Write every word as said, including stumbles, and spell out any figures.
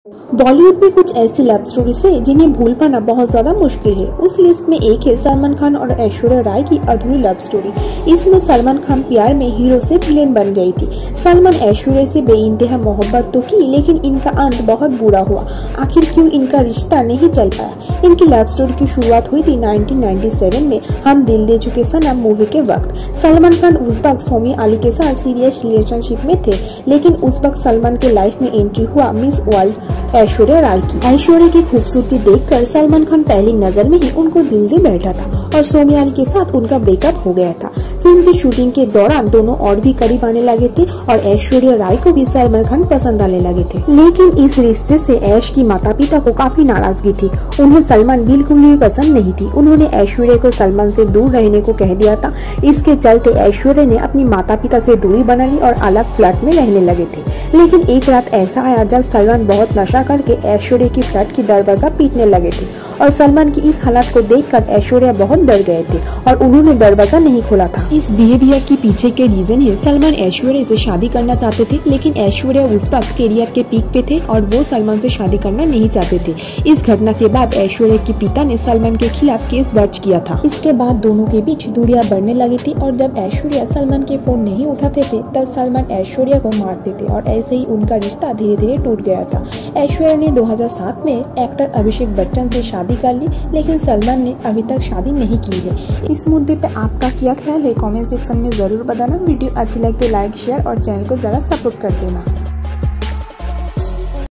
बॉलीवुड में कुछ ऐसी लव स्टोरीज है जिन्हें भूल पाना बहुत ज्यादा मुश्किल है। उस लिस्ट में एक है सलमान खान और ऐश्वर्या राय की अधूरी लव स्टोरी। इसमें सलमान खान प्यार में हीरो से विलेन बन गई थी। सलमान ऐश्वर्या से बेइंतहा मोहब्बत तो की, लेकिन इनका अंत बहुत बुरा हुआ। आखिर क्यों इनका रिश्ता नहीं चल पाया? इनकी लव स्टोरी की शुरुआत हुई थी नाइनटीन नाइंटी सेवन में हम दिल दे चुके सनम मूवी के वक्त। सलमान खान उस वक्त सोमी अली के साथ सीरियस रिलेशनशिप में थे, लेकिन उस वक्त सलमान के लाइफ में एंट्री हुआ मिस वर्ल्ड ऐश्वर्या राय की। ऐश्वर्या की खूबसूरती देखकर सलमान खान पहली नजर में ही उनको दिल दे बैठा था और सोमी अली के साथ उनका ब्रेकअप हो गया था। फिल्म की शूटिंग के दौरान दोनों और भी करीब आने लगे थे और ऐश्वर्या राय को भी सलमान खान पसंद आने लगे थे। लेकिन इस रिश्ते से ऐश की माता पिता को काफी नाराजगी थी। उन्हें सलमान बिल्कुल भी पसंद नहीं थी। उन्होंने ऐश्वर्या को सलमान से दूर रहने को कह दिया था। इसके चलते ऐश्वर्या ने अपनी माता पिता से दूरी बना ली और अलग फ्लैट में रहने लगे थे। लेकिन एक रात ऐसा आया जब सलमान बहुत नशा करके ऐश्वर्या की फ्लैट की दरवाजा पीटने लगे थे और सलमान की इस हालत को देखकर ऐश्वर्या बहुत डर गए थे और उन्होंने दरवाजा नहीं खोला था। इस बिहेवियर के पीछे के रीजन है सलमान ऐश्वर्या से शादी करना चाहते थे, लेकिन ऐश्वर्या उस वक्त करियर के पीक पे थे और वो सलमान से शादी करना नहीं चाहते थे। इस घटना के बाद ऐश्वर्या के पिता ने सलमान के खिलाफ केस दर्ज किया था। इसके बाद दोनों के बीच दूरियां बढ़ने लगी थी और जब ऐश्वर्या सलमान के फोन नहीं उठाते थे तब सलमान ऐश्वर्या को मारते थे और ऐसे ही उनका रिश्ता धीरे धीरे टूट गया था। ऐश्वर्या ने दो हज़ार सात में एक्टर अभिषेक बच्चन से शादी कर ली, लेकिन सलमान ने अभी तक शादी नहीं की है। इस मुद्दे पे आपका क्या ख्याल है? कमेंट सेक्शन में जरूर बताना। वीडियो अच्छी लगे तो लाइक शेयर और चैनल को जरा सपोर्ट कर देना।